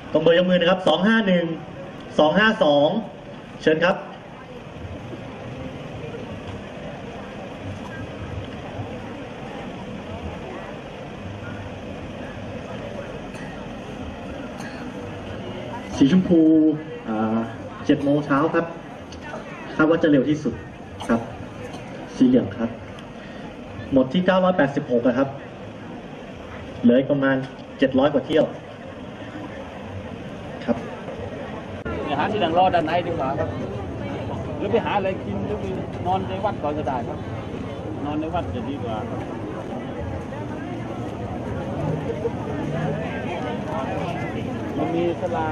ตรงเบอร์ยกมือนะครับ251 252เชิญครับสีชมพู7 โมงเช้าครับคาดว่าจะเร็วที่สุดครับสีเหลืองครับหมดที่986นะครับเหลือประมาณ700 กว่าเที่ยวครับไปหาที่นั่งรอด้านในดีกว่าครับหรือไปหาอะไรกินหรือไปนอนในวัดก่อนก็ได้ครับนอนในวัดจะดีกว่าครับมันมีศาลา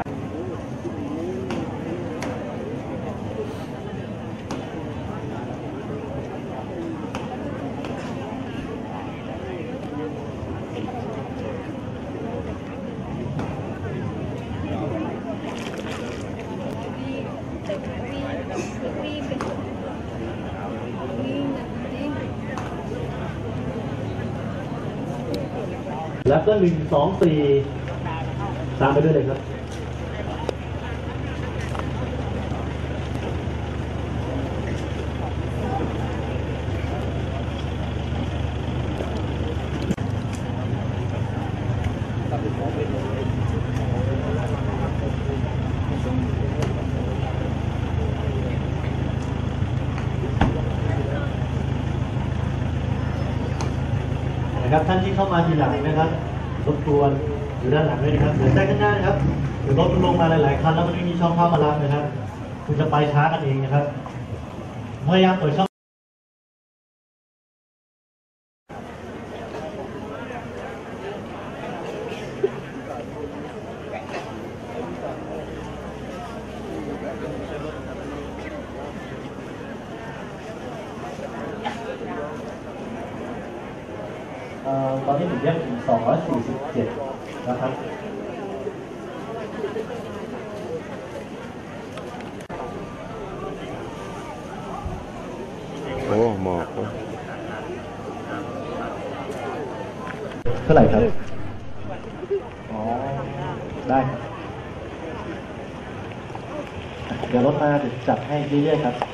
แล้วก็1 2 4ตามไปด้วยเลยครับนะครับท่านที่เข้ามาทีหลังนะครับรบกวนอยู่ด้านหลังด้วยนะครับเดี๋ยวแจ้งข้างหน้านะครับเดี๋ยวรถลงมาหลายๆคันแล้วมันไม่มีช่องเข้ามารับนะครับคุณจะไปช้ากันเองนะครับพยายามเปิดช่องตอนนี้ผมแยกถึง247นะครับโอ้หมอกเท่าไหร่ครับอ๋อได้ครับเดี๋ยวรถมาจะจัดให้เรื่อยๆครับ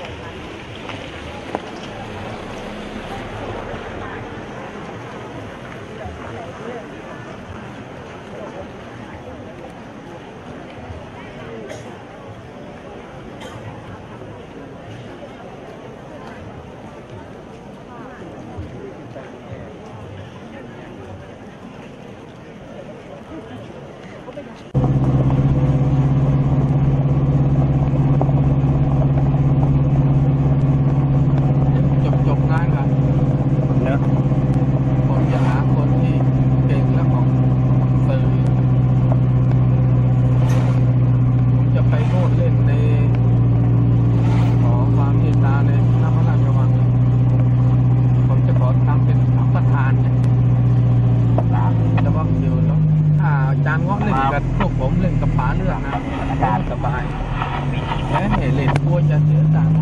พวกผมเล่นกับป๋าเรื่องนะสบายแค่เล่นกลัวจะเสียตังค์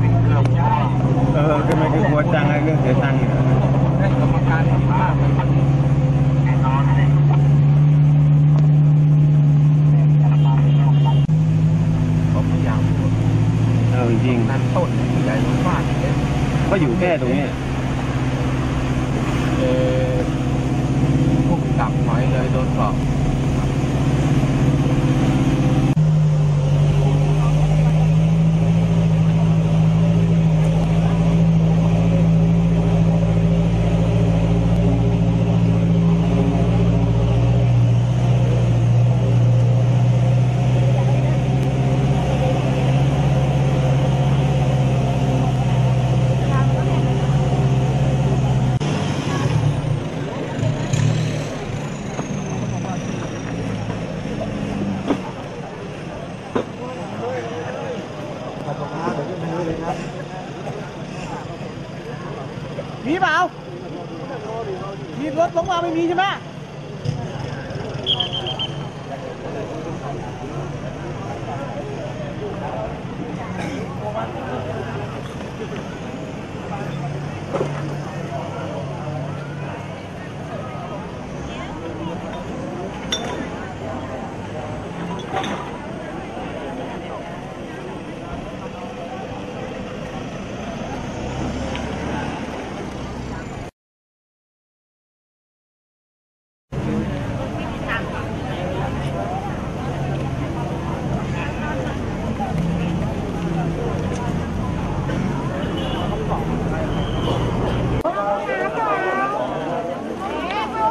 ก็ไม่คือกลัวจังไอ้เรื่องเสียตังค์ให้กรรมการดีมากเลยผมพยายามจริงนั่นต้นใหญ่มากเลยก็อยู่แค่ตรงนี้พุ่งกลับหอยเลยโดนเกาะมีเปล่ามีรถลงมาไม่มีใช่ไหม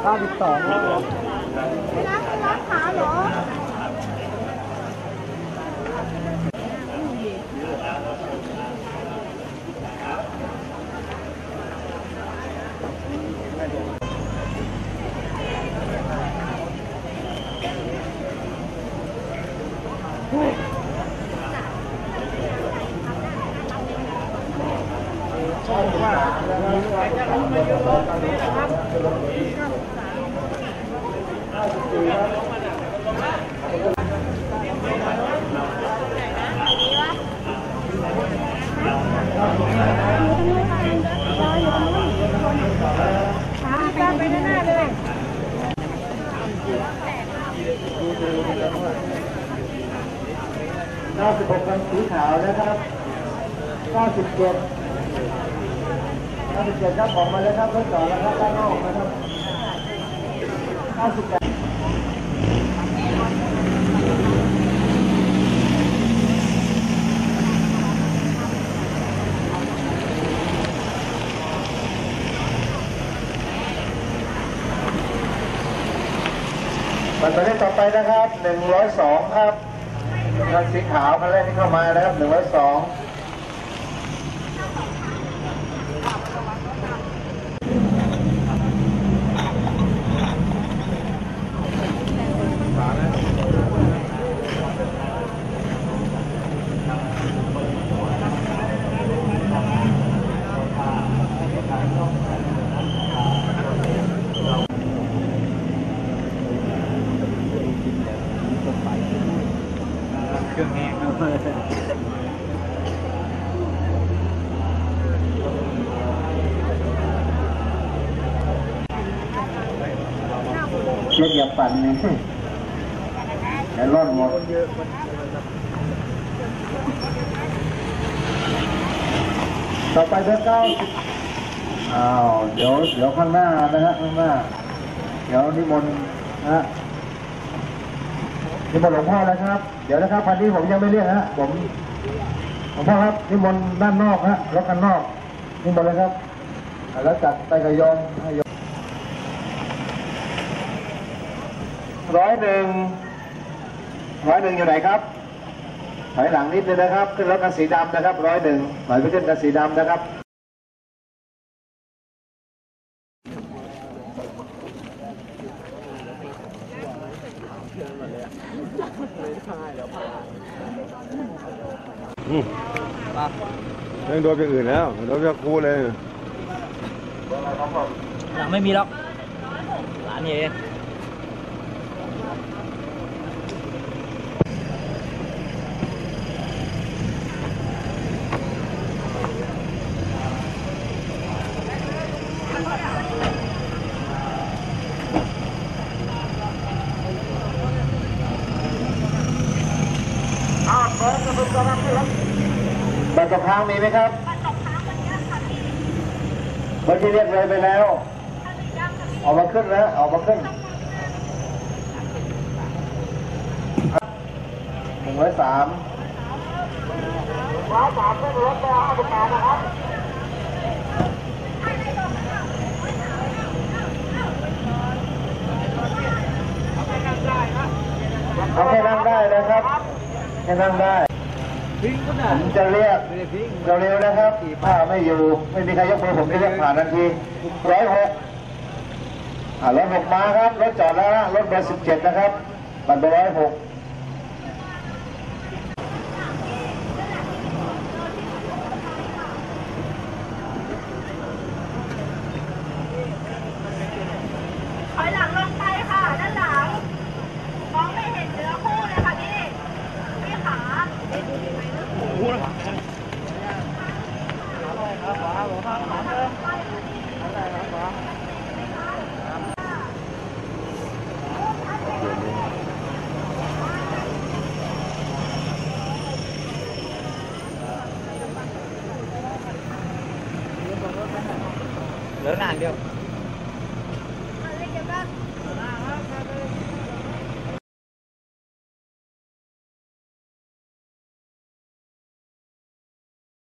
92ครับผมไม่รับขาเหรอ ไปด้านหน้าเลย 96คันสีขาวนะครับ97ครับออกมาเลยครับรถจอดแล้วครับด้านนอกนะครับ98บัตรหมายเลขต่อไปนะครับ102ครับคันสีขาวคันแรกที่เข้ามานะครับ102 เครื่องแห้งแล้วเช็ดอย่าปั่นนี่อย่าร่อนหมดต่อไปเบอร์9เดี๋ยวข้างหน้านะฮะข้างหน้าเดี๋ยวนิมนต์นะฮะนิมนต์หลวงพ่อแล้วครับเดี๋ยวนะครับพันนี้ผมยังไม่เรียกฮะผมหลวงพ่อครับนิมนต์ด้านนอกฮะรถกันนอกนิมนต์เลยครับแล้วจัดไปกับโยมให้โยม101อยู่ไหนครับถอยหลังนิดนึงนะครับขึ้นรถกันสีดำนะครับ101ถอยไปขึ้นกันสีดำนะครับยังโดนไปอื่นแล้วโดนไปกูเลยหลังไม่มีหรอกร้านนี้เองบัตรตกค้างมีไหมครับบัตรที่เรียกเลยไปแล้วออกมาขึ้นแล้วออกมาขึ้น103ขึ้นรถไป58นะครับเอาแค่นั่งได้นะครับแค่นั่งได้ผมจะเรียกเร็วๆนะครับถ้าไม่อยู่ไม่มีใครยกมือผมจะเรียกผ่านทันที106รถ6มาครับรถจอดแล้วนะรถเบอร์17นะครับบัตรเบอร์106 ถอยหลังลงไปค่ะด้านหลังมองไม่เห็นเนื้อคู่เลยค่ะพี่ขาเหลืองานเดียว